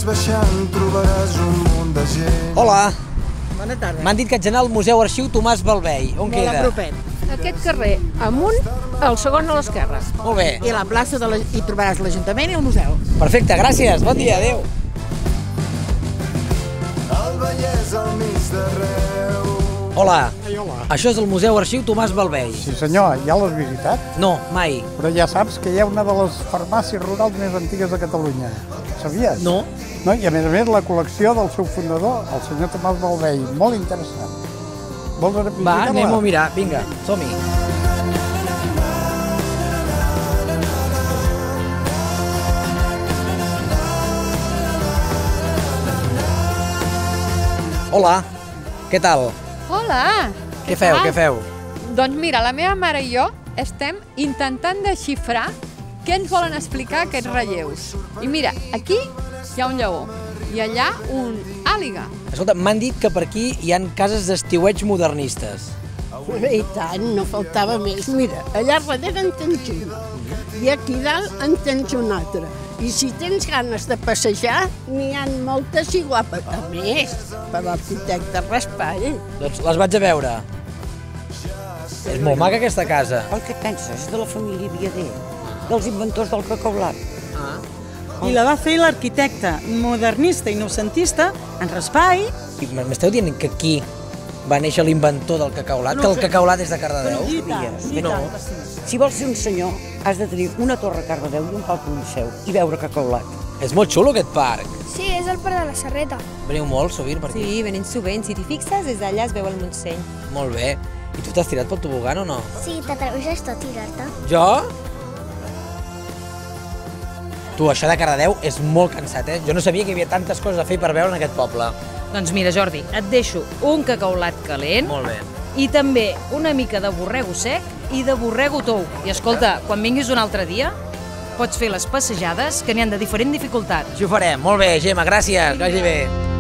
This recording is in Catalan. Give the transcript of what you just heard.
vas baixant trobaràs un munt de gent. Hola, Bona tarda. m'han dit que haig d'anar al Museu Arxiu Tomàs Balvei. On Molt queda? a propet. Aquest carrer, amunt, el segon a l'esquerra. Molt bé. I a la plaça hi trobaràs l'Ajuntament i el museu. Perfecte, gràcies. Bon dia, adéu. El Vallès al mig d'arreu. Hola, Ai, hola. això és el Museu Arxiu Tomàs Balvei. Sí senyor, ja l'has visitat? No, mai. Però ja saps que hi ha una de les farmàcies rurals més antigues de Catalunya. Sabies? No. No? I a més la col·lecció del seu fundador, el senyor Tomàs Balvei. Molt interessant. Vols anar a Va, visitar-la? anem-ho a mirar. Vinga, som-hi. Hola, què tal? Hola! Què feu, què feu? Doncs mira, la meva mare i jo estem intentant desxifrar què ens volen explicar aquests relleus. I mira, aquí hi ha un lleó i allà un àliga. Escolta, m'han dit que per aquí hi han cases d'estiueig modernistes. I tant, no faltava més. Mira, allà darrere en tens una i aquí dalt en tens una altra. I si tens ganes de passejar, n'hi ha moltes i guapes. A més, per l'arquitecte Raspall. Doncs les vaig a veure. És molt maca aquesta casa. El que penses de la família Viader, dels inventors del cacaulat. I la va fer l'arquitecte modernista i noucentista, en Raspall. I m'esteu dient que aquí va néixer l'inventor del cacaulat, que el cacaulat és de Cardedeu? I tant que sí. Si vols ser un senyor, has de tenir una torre a Cardedeu i un palco al Liceu i veure cacaulat. És molt xulo aquest parc. Sí, és el parc de la Serreta. Veniu molt sovint per aquí? Sí, venim sovint. Si t'hi fixes, des d'allà es veu el Montseny. Molt bé. I tu t'has tirat pel tobogan o no? Sí, t'atreveixes a tirar-te. Jo? Tu, això de Cardedeu és molt cansat, eh? Jo no sabia que hi havia tantes coses a fer per veure en aquest poble. Doncs mira, Jordi, et deixo un cacaulat calent Molt bé. i també una mica de borrego sec i de borrego tou. I escolta, quan vinguis un altre dia, pots fer les passejades que n'hi han de diferent dificultat. Així ho farem. Molt bé, Gemma, gràcies. Que vagi bé.